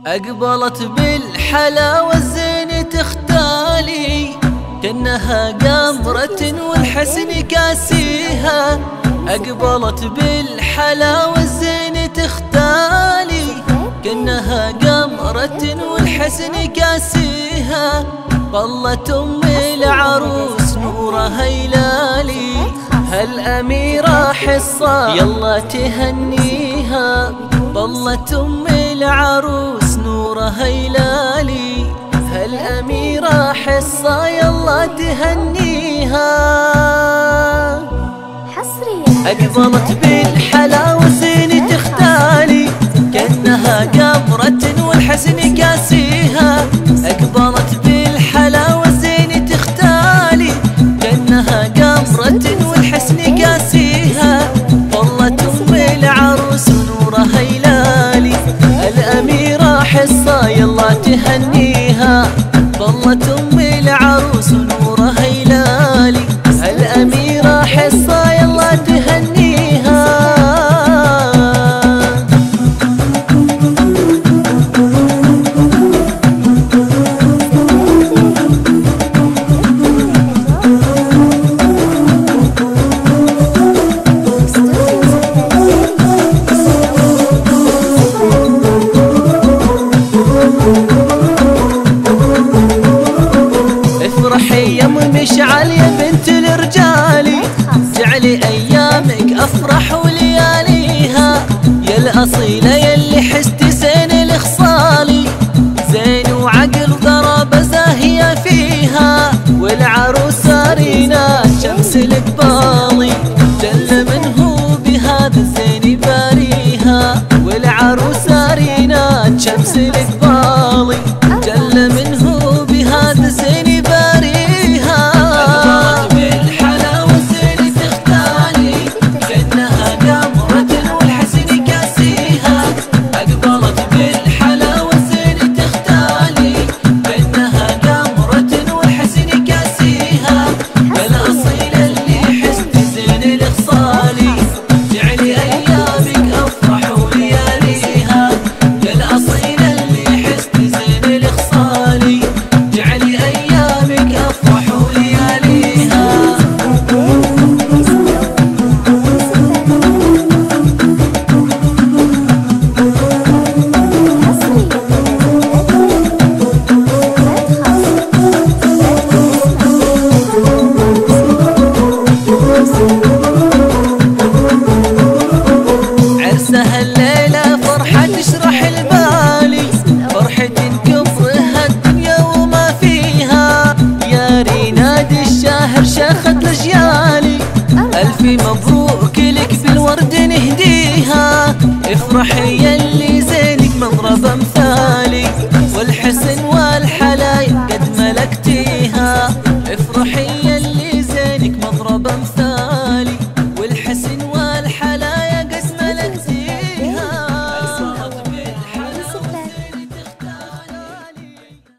أقبلت بالحلاوة الزين تختالي، كأنها قمرة والحسن كاسيها. أقبلت بالحلاوة الزين تختالي، كأنها قمرة والحسن كاسيها. طلت أم العروس نورها يلالي، هالأميرة حصة يلا تهنيها. طلت أم العروس نورها يلالي، هالأميرة حصة يلا تهنيها. أقبلت بالحلاوة زين تختالي، كأنها قمرة والحسن كاسيها. أقبلت بالحلاوة زين تختالي، كأنها قمرة والحسن كاسيها. طلت أم العروس نورها يلالي، الأميرة حصة يلا تهنيها. طلت أم العروس نورها يلالي، الأميرة حصة يلا تهنيها. افرحي يا ام مشعل يا بنت الرجالي، جعلي ايامك افرح ولياليها. يا الاصيله يلي حستي زين الخصالي، زين وعقل ضربه زاهيه فيها. والعروسه رينا شمس القبالي، جل منه بهذا الزين باريها. والعروسه رينا شمس القبالي، جل منه بهذا الزين باريها. أقبلت بالحلاوة الزين تختالي، كأنها قمرة والحسن كاسيها. أقبلت بالحلاوة الزين تختالي، كأنها قمرة والحسن كاسيها. يا الأصيلة اللي حست زين الخصالي، جعلي أيامك أفرح ولياليها. يا الأصيلة اللي حست زين الخصالي، جعلي أيامك أفرح ولياليها. عرسها الليلة فرحة تشرح البالي، فرحة كبرها الدنيا وما فيها. يا ريناد الشاهر شاخت الأجيالي، ألف مبروك لك بالورد نهديها. افرحي